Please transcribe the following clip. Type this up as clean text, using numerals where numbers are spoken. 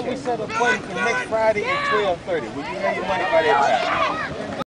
we set an appointment for next Friday at 12:30. Will you have your money by that